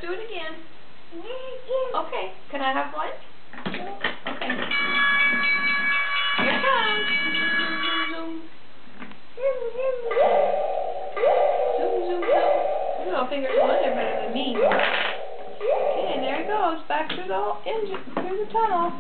let's do it again. Okay, can I have one? Okay. Here it comes. Zoom, zoom, zoom, zoom. Your little fingers flying better than me. Okay, and there it goes, back through the engine, through the tunnel.